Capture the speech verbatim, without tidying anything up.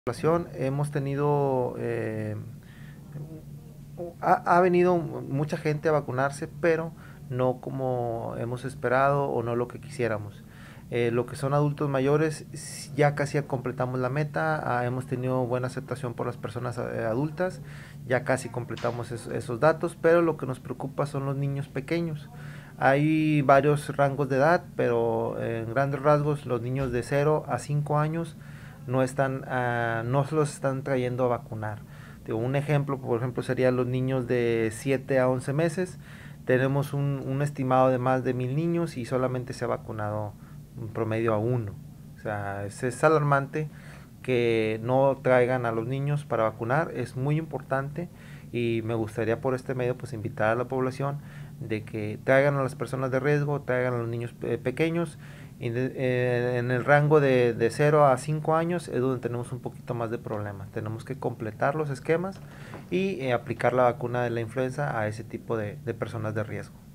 Población hemos tenido, eh, ha, ha venido mucha gente a vacunarse, pero no como hemos esperado o no lo que quisiéramos. Eh, lo que son adultos mayores, ya casi completamos la meta, ah, hemos tenido buena aceptación por las personas eh, adultas, ya casi completamos es, esos datos, pero lo que nos preocupa son los niños pequeños. Hay varios rangos de edad, pero en grandes rasgos los niños de cero a cinco años no están, uh, no se los están trayendo a vacunar. Digo, un ejemplo, por ejemplo, serían los niños de siete a once meses. Tenemos un, un estimado de más de mil niños y solamente se ha vacunado un promedio a uno. O sea, es, es alarmante que no traigan a los niños para vacunar, es muy importante y me gustaría por este medio pues invitar a la población de que traigan a las personas de riesgo, traigan a los niños eh, pequeños y de, eh, en el rango de, de cero a cinco años es donde tenemos un poquito más de problemas. Tenemos que completar los esquemas y eh, aplicar la vacuna de la influenza a ese tipo de, de personas de riesgo.